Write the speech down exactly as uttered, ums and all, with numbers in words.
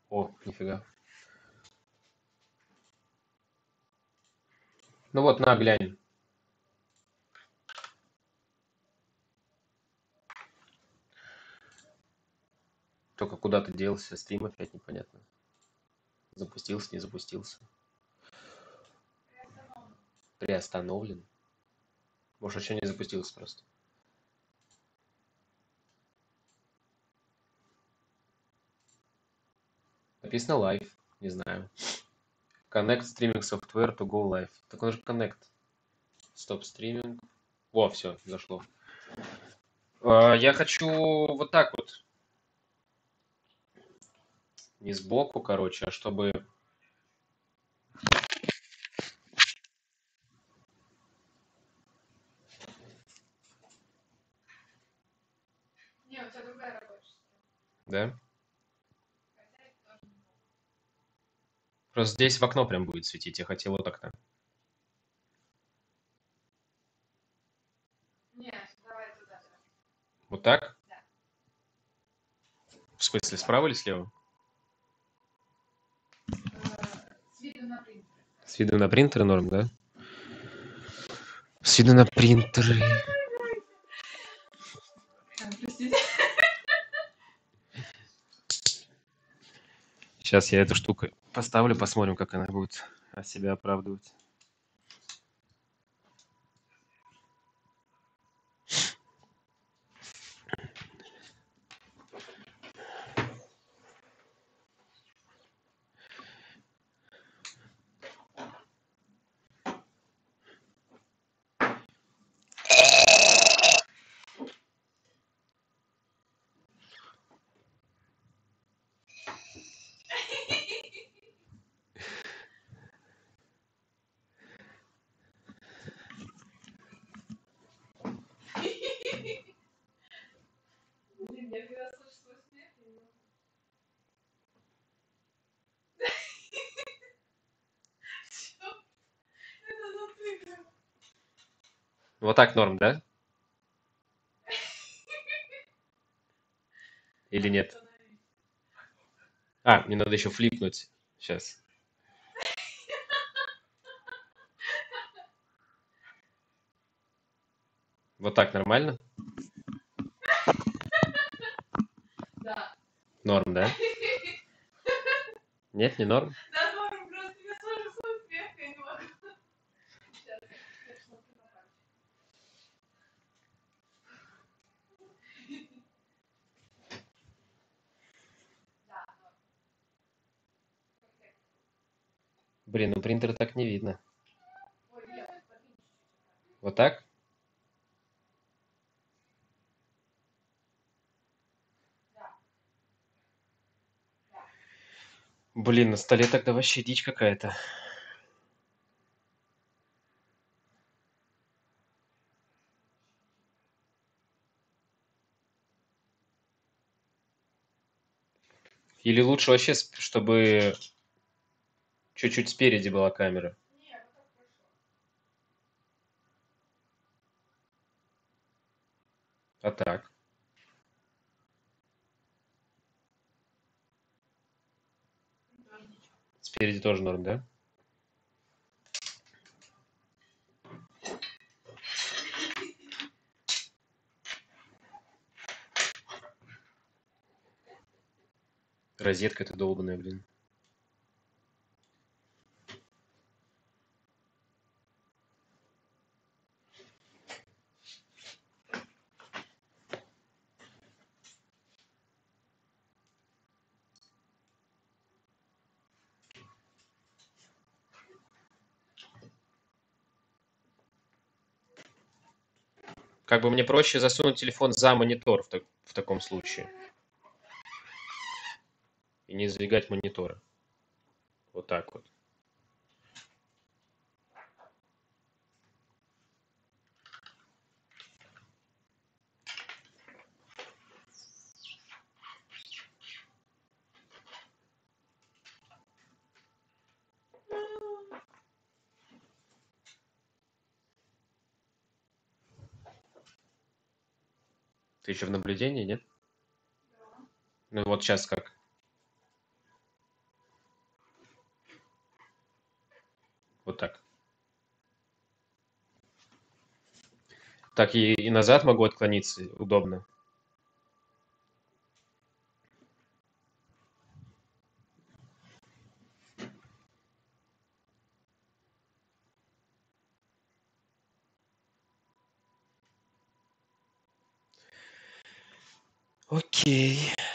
О, нифига. Ну вот, на, глянь. Только куда-то делся, стрим опять непонятно. Запустился, не запустился. Приостановлен. Может, еще не запустился просто. Написано live, не знаю. Connect streaming software to go live. Так он же connect. Stop streaming. Во, все, зашло. А, Я хочу вот так вот. Не сбоку, короче, а чтобы... Не, у тебя другая рабочая. Да? Просто здесь в окно прям будет светить. Я хотел вот так-то. Нет, давай туда. Вот так? Да. В смысле, справа или слева? С виду на принтер. С виду на принтеры норм, да? С виду на принтеры. Простите. Сейчас я эту штуку поставлю, посмотрим, как она будет себя оправдывать. Блин, я когда слышу свой смех, я не могу. Чё? Это за цифра? Вот так норм, да? Или нет? А, мне надо еще флипнуть. Сейчас. Вот так нормально? Да. Норм, да? Нет, не норм? Да, норм, просто я слышу свой смех, я не могу. Сейчас, я смотрю на пальчик. Да, норм. Блин, ну принтер так не видно. Ой, нет, подвинь чуть-чуть. Вот так? Да. Да. Блин, на столе тогда вообще дичь какая-то. Или лучше вообще, сп- чтобы чуть-чуть спереди была камера. Нет, вот так хорошо. А так. Тоже ничего. Спереди тоже норм, да? Розетка-то долбаная, блин. Как бы мне проще засунуть телефон за монитор в, так- в таком случае. И не сдвигать мониторы. Вот так вот. Ты еще в наблюдении, нет? Да. Ну вот сейчас как? Вот так. Так и, и назад могу отклониться удобно. Окей.